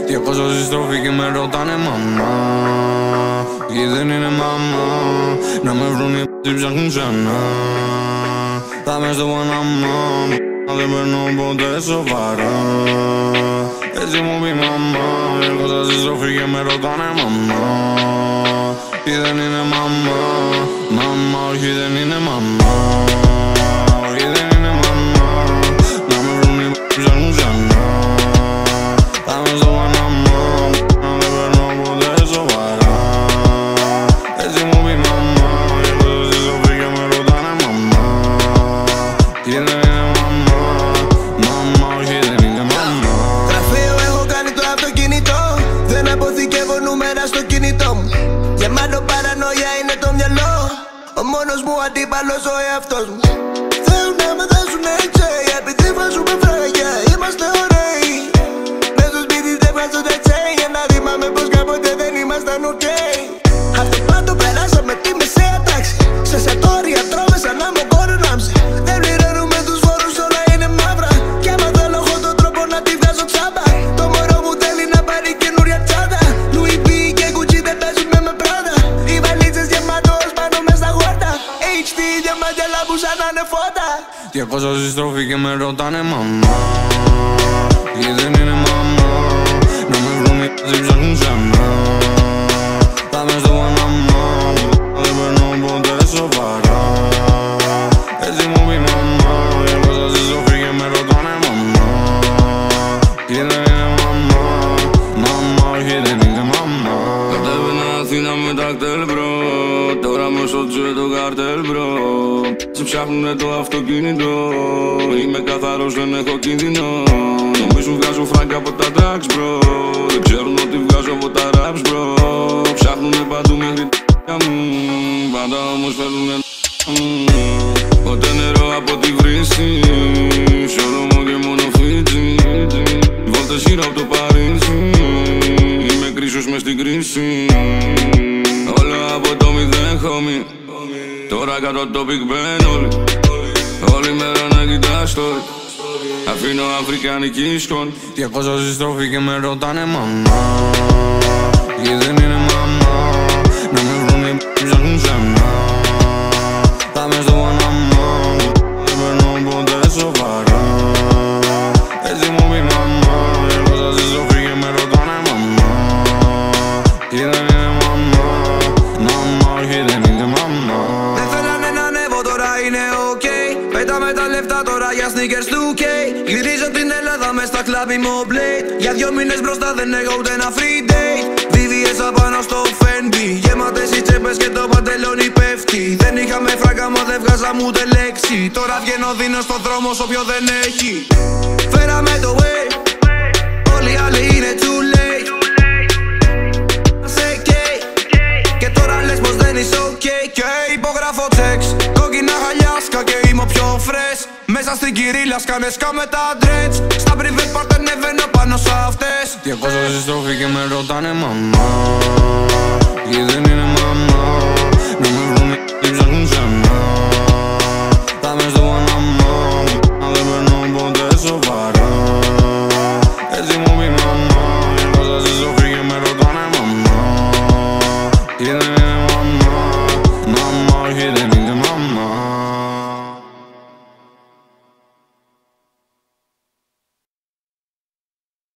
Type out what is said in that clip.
200 συστροφή και με ρωτάνε μαμά. Ή δεν είναι μαμά. Να με βρουν οι p***οι ψάχνουν ξανά. Θα μες στο Παναμά. Δεν παίρνω ποτέ σοβαρά. Έτσι μου πει μαμά. 200 συστροφή και με ρωτάνε μαμά. Ή δεν είναι μαμά. Μαμά, όχι δεν είναι μαμά. Όχι δεν είναι μαμά. Να με βρουν οι p***οι ψάχνουν ξανά. Θα μες στο Παναμά. Δεν παίρνω ποτέ σοβαρά. Έτσι μου πει μαμά. 200 συστροφή και με ρωτάνε μαμά. Ή δεν είναι μαμά. Μαμά, όχι δεν είναι μαμά. Γραφείο έχω κάνει το αυτοκίνητο. Δεν αποθηκεύω νούμερα στο κινητό μου. Γεμάτο παρανοία είναι το μυαλό. Ο μόνος μου αντίπαλος ο εαυτός μου. Θέλουν να με δέσουν έτσι. Επειδή βάζουμε φράγια είμαστε ωραίοι. Μες στο σπίτι δεν βγάζονται τσέι. Ένα ρήμα με πως κάποτε δεν ήμασταν οκ. Αυτό πάντο περάσαμε τη μεσαία τάξη. Σε σατόρια τρώμε σαν να μου κορονάμψε. Δεν πληρώνουμε τους φόρους όλα είναι μαύρα. Κι άμα θέλω έχω τον τρόπο να τη βγάζω τσάμπα. Το μωρό μου θέλει να πάρει καινούρια τσάντα. Louis V και Gucci δεν παίζουνε με πράτα. Οι βαλίτσες γεμάτος πάνω μες στα χόρτα. HD διαμάντια λάμπου σαν να είναι φώτα. 200 συστροφή και με ρωτάνε μαμά. Ή δεν είναι μαμά. Να με βρουν οι p***οι ψάχνουν ξανά. Θα μες στο Παναμά. Δεν παίρνω ποτέ σοβαρά. Έτσι μου πει μαμά. 200 συστροφή και με ρωτάνε μαμά. Ή δεν είναι μαμά. Μαμά, όχι δεν είναι μαμά. Κατέβαινα Αθήνα με τα κτέλ μπρο. Τώρα με στο τζουέ το καρτέλ μπρο. Σε ψάχνουνε το αυτοκίνητο. Είμαι καθαρός, δεν έχω κίνδυνο. Νομίζουν βγάζω φράγκα από τα tracks bro. Δεν ξέρουν ότι βγάζω από τα raps bro. Ψάχνουνε παντού μέχρι τα μου. Πάντα όμως φέρνουνε ποτέ νερό από τη βρύση. Σώρωμο και μόνο Φίτζι. Βόλτες γύρω από το Παρίσι. Είμαι κρίσος μες στην κρίση. Όλα από το μηδέν homie. Τώρα κάτω το Big Ben όλοι. Όλη μέρα να κοιτάς story. Αφήνω αφρικανική σκόνη. 200 συστροφή και με ρωτάνε μαμά. Ή δεν είναι μαμά. Να με βρουν οι p***οι ψάχνουν ξανά. Θα μες στο Παναμά. Δεν παίρνω ποτέ σοβαρά. Έτσι μου πει μαμά. 200 συστροφή και με ρωτάνε μαμά. Ή δεν είναι μαμά. Μαμά, όχι δεν είναι μαμά. Δεν θέλανε να ανέβω, τώρα είναι ok. Πέταμε τα λεφτά τώρα για sneakers του K. Γυρίζω την Ελλάδα μες στα κλαμπ είμαι ο Blade. Για 2 μήνες μπροστά δεν έχω ούτε ένα free date. VVS απάνω στο Fendi. Γεμάτες οι τσέπες και το παντελόνι πέφτει. Δεν είχαμε φράγκα μα δεν βγάζαμε ούτε λέξη. Τώρα βγαίνω δίνω στον δρόμο σ' όποιο δεν έχει. Φέραμε το way. Όλοι οι άλλοι είναι too late. Και τώρα λες πως δεν είσαι ok. Και υπογράφω checks. Κόκκινα χαλιάσκα και είμαι πιο fresh. Μέσα στην κυρίλα σκάνεσκα με τα dreads. Στα private part ανεβαίνω πάνω σ' αυτές. 200 συστροφή και με ρωτάνε μαμά. Ή δεν είναι μαμά.